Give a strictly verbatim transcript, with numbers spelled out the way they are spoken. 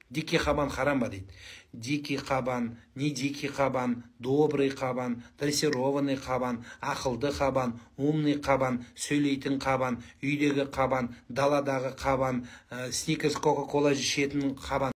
Дикий қабан харам ба дейді. Дикий қабан, не дикий қабан, добрый қабан, дрессированный қабан, ақылды қабан, умный қабан, сөйлейтін қабан, үйдегі қабан, даладағы қабан, сникерс, кока-кола ішетін қабан.